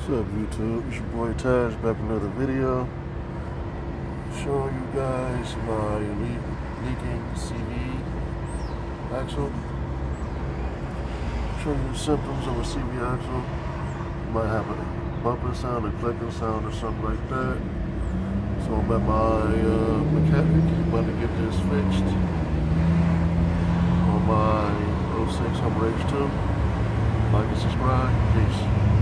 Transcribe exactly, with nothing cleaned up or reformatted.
What's up, YouTube? It's your boy Taj back with another video. Showing you guys my le leaking C V axle. Showing you symptoms of a C V axle. You might have a bumping sound, a clicking sound, or something like that. So I'm at my uh, mechanic, about to get this fixed on my oh six Hummer H two. Like and subscribe. Peace.